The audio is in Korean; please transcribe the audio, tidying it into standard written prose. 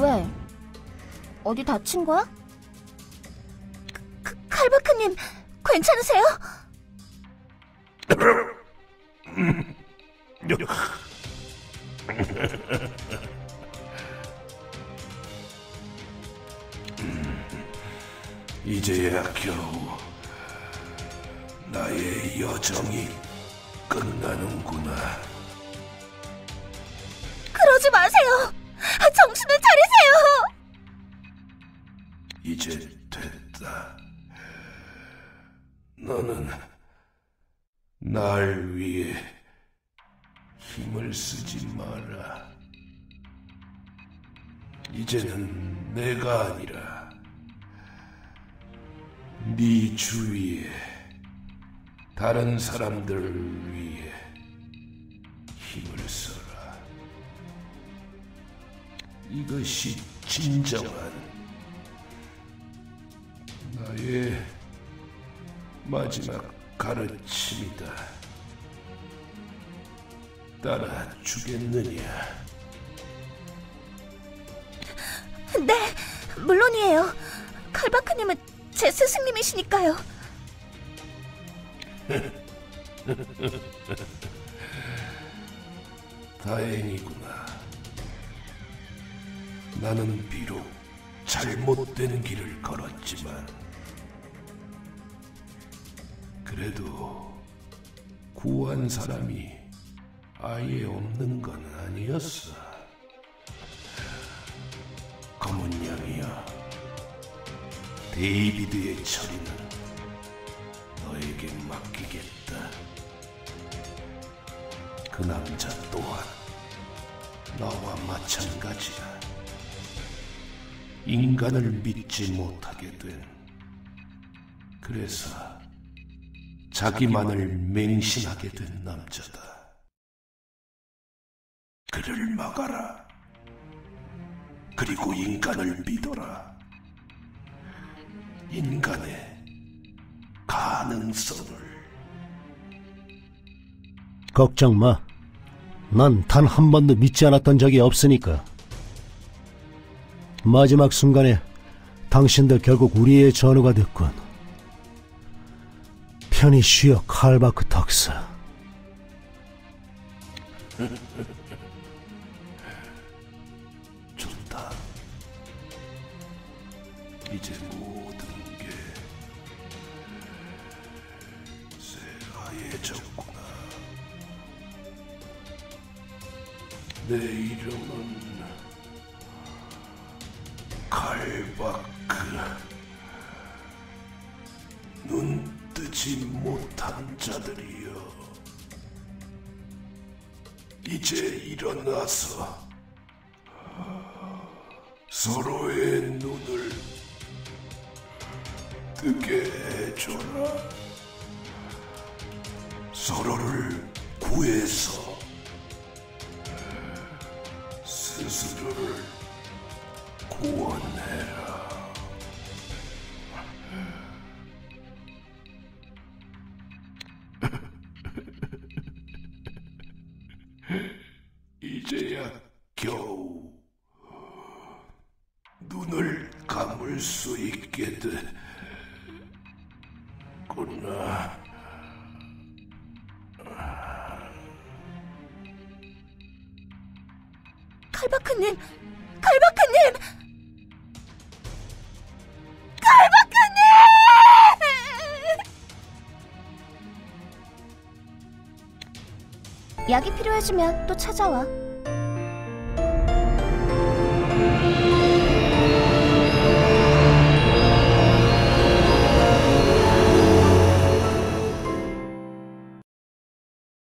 왜? 어디 다친 거야? 칼바크님, 괜찮으세요? 이제야 겨우 나의 여정이 끝나는구나. 그러지 마세요. 정신을 차리세요. 이제 됐다. 너는 날 위해 힘을 쓰지 마라. 이제는 내가 아니라 네 주위에 다른 사람들 위해 힘을 써라. 이것이 진정한 나의 마지막 가르침이다. 따라주겠느냐? 네, 물론이에요. 칼바크님은 제 스승님이시니까요. 다행이구나. 나는 비록 잘못된 길을 걸었지만 그래도 구한 사람이 아예 없는 건 아니었어. 검은 양이여, 데이비드의 처리는 너에게 맡기겠다. 그 남자 또한 나와 마찬가지야. 인간을 믿지 못하게 된, 그래서 자기만을 맹신하게 된 남자다. 그를 막아라. 그리고 인간을 믿어라. 인간의 가능성을. 걱정 마. 난 단 한 번도 믿지 않았던 적이 없으니까. 마지막 순간에 당신도 결국 우리의 전우가 됐군. 편히 쉬어, 칼바크 덕스. 좋다. 이제 모든 게 새하얘졌구나. 내 이름은 칼바크. 눈 뜨지 못한 자들이여, 이제 일어나서 서로의 눈을 뜨게 해줘라. 서로를 구해서 스스로를 구원해라. 이제야 겨우 눈을 감을 수 있게 됐구나. 칼바크님! 칼바크님! 칼바크님! 약이 필요해지면 또 찾아와.